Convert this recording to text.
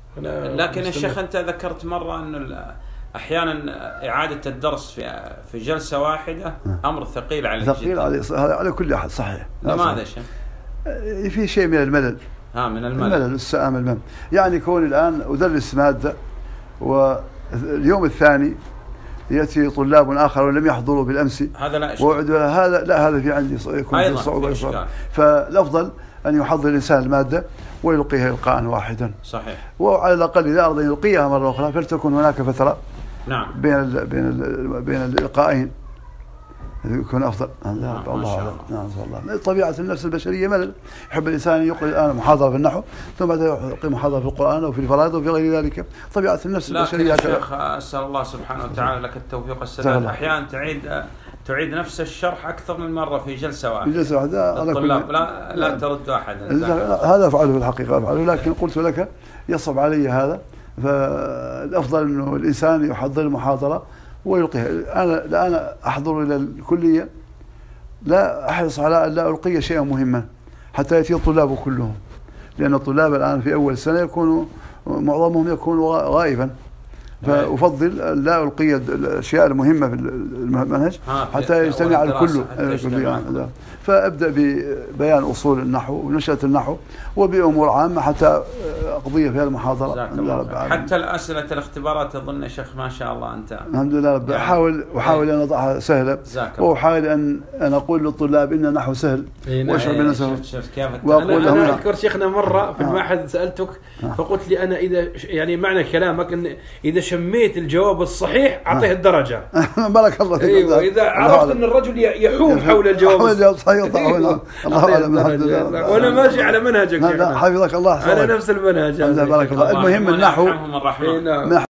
لكن يا شيخ أنت ذكرت مرة أن أحيانا إعادة الدرس في جلسة واحدة أمر ثقيل على ثقيل على كل أحد. صحيح. لماذا شيخ؟ في شيء من الملل. من الملل السآم المهم. يعني كون الآن أدرس مادة واليوم الثاني يأتي طلاب آخرون لم يحضروا بالأمس، هذا لا إشكال. هذا في عندي يكون في صعوبة. فالأفضل أن يحضر الإنسان المادة ويلقيها إلقاء واحدا. صحيح. وعلى الأقل إذا أراد أن يلقيها مرة أخرى فلتكن هناك فترة نعم بين الإلقائين يكون أفضل. الله أعلم. نعم. طبيعة النفس البشرية ملل، يحب الإنسان يقرأ الآن محاضرة في النحو ثم بعد يلقي محاضرة في القرآن أو في الفرائض وفي غير ذلك. طبيعة النفس البشرية. لكن يا شيخ أسأل الله سبحانه وتعالى لك التوفيق والسداد. أحيانا تعيد نفس الشرح أكثر من مرة في جلسة واحدة. في جلسة واحدة. الطلاب لا ترد أحدا. هذا أفعله في الحقيقة أفعله، لكن قلت لك يصعب علي هذا، فالأفضل أنه الإنسان يحضر المحاضرة ويلقيها. أنا أحضر إلى الكلية لا أحرص على أن لا ألقي شيئا مهما حتى يأتي الطلاب كلهم، لأن الطلاب الآن في أول السنة يكونوا معظمهم يكون غائبا، فأفضل لا ألقي الأشياء المهمة في المنهج حتى يجتمع الكل. فأبدأ ببيان أصول النحو ونشأة النحو وبأمور عامة حتى أقضي فيها المحاضرة. حتى الأسئلة الاختبارات أظن يا شيخ ما شاء الله أنت الحمد لله رب أحاول أن أضعها سهلة، وأحاول أن أقول للطلاب إن النحو سهل وأشعر بأنه سهل. أنا أذكر شيخنا مرة في المعهد سألتك فقلت لي أنا إذا يعني معنى كلامك أن إذا شميت الجواب الصحيح أعطيه الدرجة. بارك الله فيك. أيوة إذا عرفت أن الرجل يحوم حول الجواب صحيح. الله أعلم. الحمد لله. وأنا ماشي على منهجك. حفظك الله. على نفس المنهج. بارك الله. المهم النحو